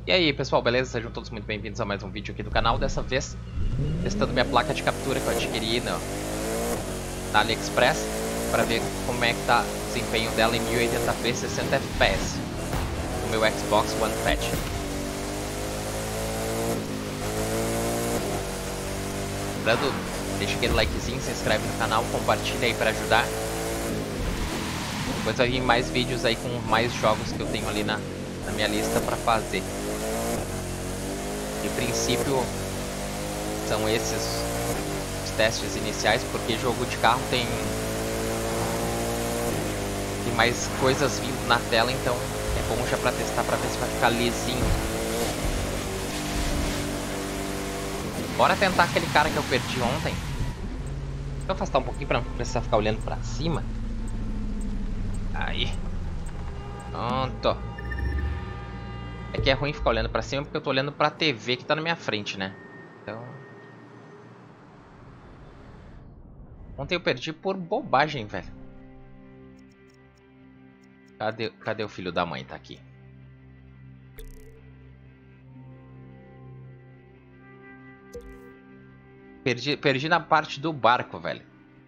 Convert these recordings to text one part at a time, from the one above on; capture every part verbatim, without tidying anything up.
E aí pessoal, beleza? Sejam todos muito bem-vindos a mais um vídeo aqui do canal. Dessa vez, testando minha placa de captura que eu adquiri no, na AliExpress, para ver como é que tá o desempenho dela em mil e oitenta p sessenta F P S no meu Xbox One Fat. Lembrando, deixa aquele likezinho, se inscreve no canal, compartilha aí para ajudar. Depois vai vir mais vídeos aí com mais jogos que eu tenho ali na, na minha lista para fazer. De princípio, são esses os testes iniciais, porque jogo de carro tem, tem mais coisas vindo na tela, então é bom já para testar, para ver se vai ficar lisinho. Bora tentar aquele cara que eu perdi ontem. Deixa eu afastar um pouquinho para não precisar ficar olhando para cima. Aí. Pronto. É que é ruim ficar olhando pra cima porque eu tô olhando pra T V que tá na minha frente, né? Então... Ontem eu perdi por bobagem, velho. Cadê, cadê o filho da mãe? Tá aqui. Perdi, perdi na parte do barco, velho.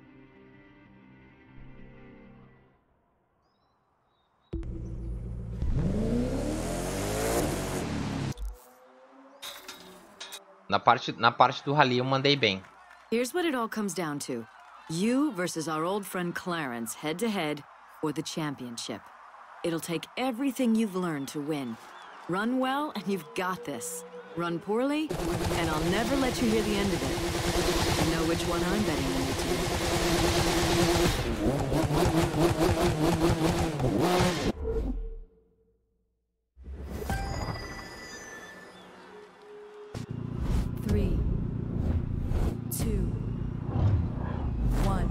Na parte, na parte do rally eu mandei bem. Here's what it all comes down to. You versus our old friend Clarence, head to head, for the championship. It'll take everything you've learned to win. Run well and you've got this. Run poorly and I'll never let you hear the end of it. You know which one I'm betting on you to. Three, two, one.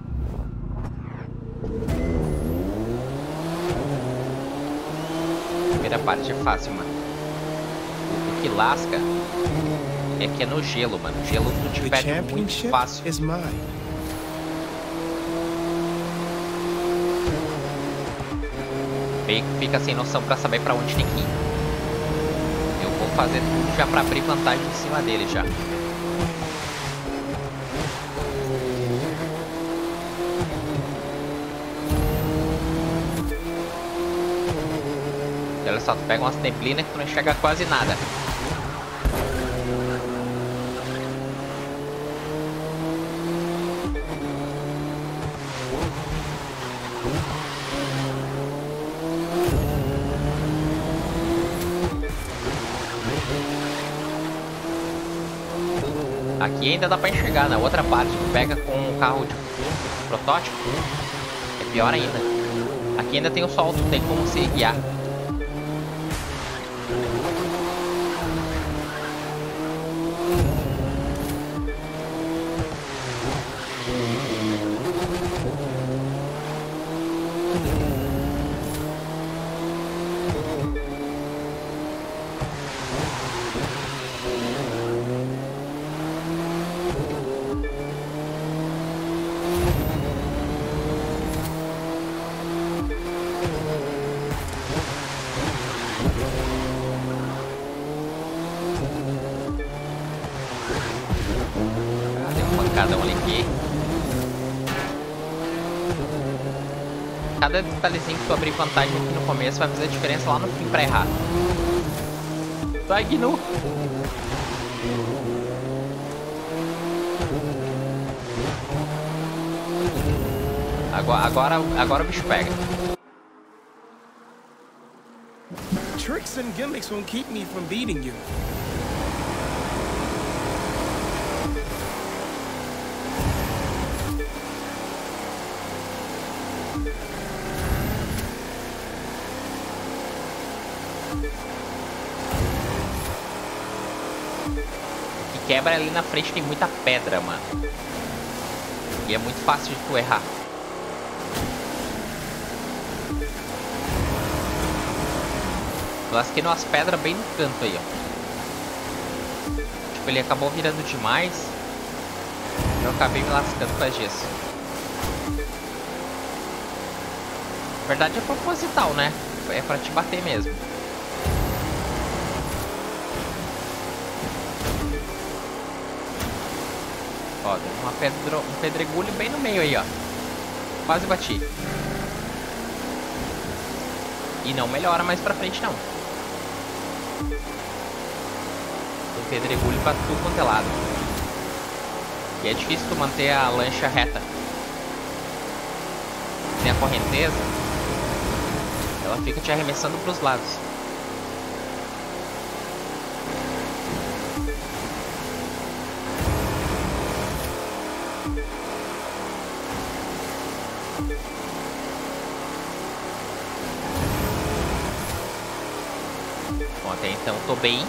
Primeira parte é fácil, mano. O, o que lasca é que é no gelo, mano. O gelo não te pede muito fácil. Fica sem noção pra saber pra onde tem que ir. Eu vou fazer tudo já pra abrir vantagem em cima dele já. E olha só, tu pega umas neblinas que tu não enxerga quase nada. Aqui ainda dá pra enxergar, na outra parte tu pega com um carro de protótipo, é pior ainda. Aqui ainda tem o sol, tu tem como se guiar. Cada um aqui. Cada detalhezinho que tu abrir vantagem aqui no começo vai fazer diferença lá no fim pra errar. Vai, Gnu! Agora, agora, agora o bicho pega. Tricks and gimmicks won't keep me from beating you. O que quebra ali na frente tem muita pedra, mano. E é muito fácil de tu errar. Eu lasquei umas pedras bem no canto aí, ó. Tipo, ele acabou virando demais. Eu acabei me lascando com a gesso. Na verdade é proposital, né? É pra te bater mesmo. Ó, tem uma pedro, um pedregulho bem no meio aí, ó. Quase bati. E não melhora mais pra frente, não. Tem pedregulho pra tudo quanto é lado. E é difícil tu manter a lancha reta. Tem a correnteza, ela fica te arremessando pros lados. Bom, até então tô bem.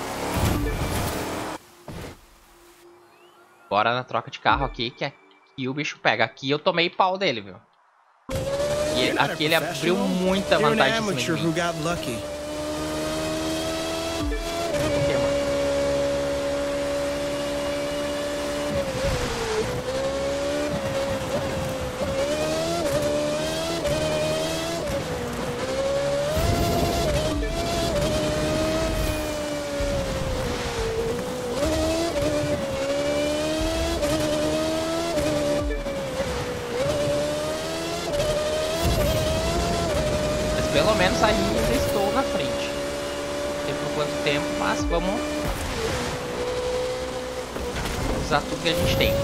Bora na troca de carro aqui, que aqui o bicho pega. Aqui eu tomei pau dele, viu? E aqui ele abriu muita vantagem em cima de mim. Pelo menos ainda estou na frente. Não sei por quanto tempo, mas vamos usar tudo que a gente tem.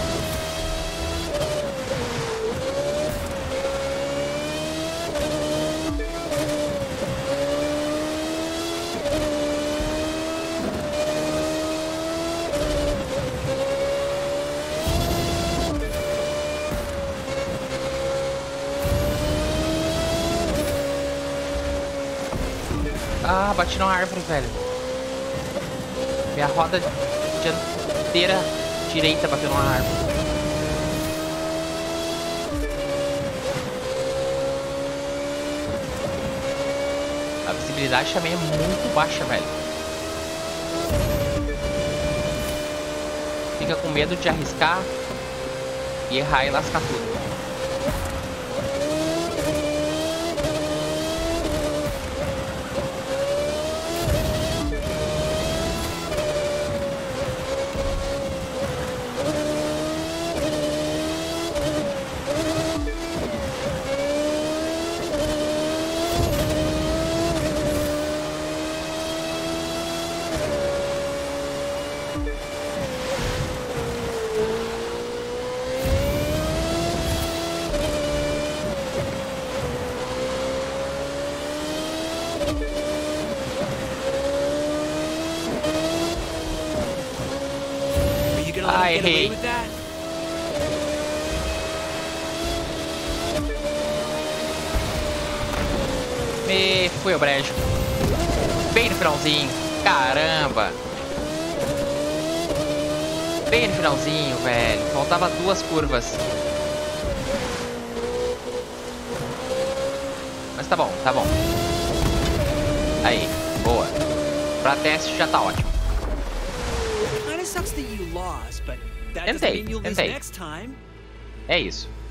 Ah, bati na árvore, velho. Minha roda dianteira direita bateu numa árvore. A visibilidade também é muito baixa, velho. Fica com medo de arriscar e errar e lascar tudo. Ah, errei. Me fui ao brejo. Bem no finalzinho. Caramba. Bem no finalzinho, velho. Faltava duas curvas. Mas tá bom, tá bom. Aí, boa. Pra teste já tá ótimo. Tentei, tentei. É isso.